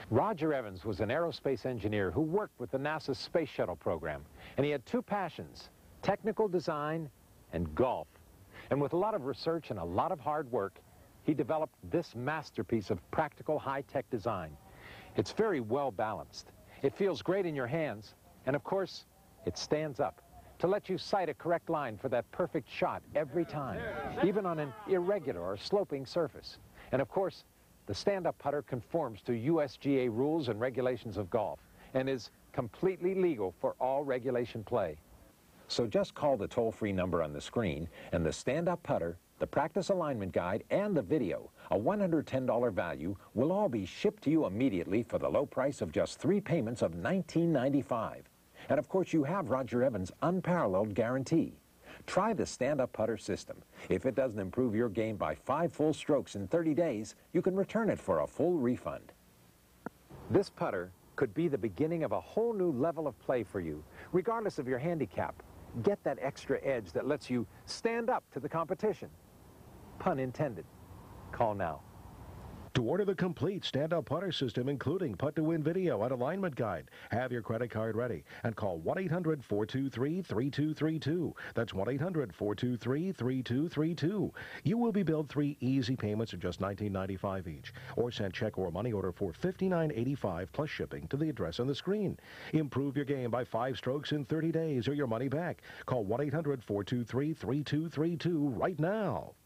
Roger Evans was an aerospace engineer who worked with the NASA Space Shuttle program, and he had two passions, technical design and golf. And with a lot of research and a lot of hard work, he developed this masterpiece of practical high-tech design. It's very well balanced. It feels great in your hands, and of course, it stands up to let you sight a correct line for that perfect shot every time, even on an irregular or sloping surface. And of course, the stand-up putter conforms to USGA rules and regulations of golf and is completely legal for all regulation play. So just call the toll-free number on the screen, and the stand-up putter, the practice alignment guide, and the video, a $110 value, will all be shipped to you immediately for the low price of just 3 payments of $19.95. And of course, you have Roger Evans' unparalleled guarantee. Try the stand-up putter system. If it doesn't improve your game by 5 full strokes in 30 days, you can return it for a full refund. This putter could be the beginning of a whole new level of play for you, regardless of your handicap. Get that extra edge that lets you stand up to the competition. Pun intended. Call now. To order the complete stand-up putter system, including putt-to-win video and alignment guide, have your credit card ready and call 1-800-423-3232. That's 1-800-423-3232. You will be billed 3 easy payments of just $19.95 each, or send check or money order for $59.85 plus shipping to the address on the screen. Improve your game by 5 strokes in 30 days or your money back. Call 1-800-423-3232 right now.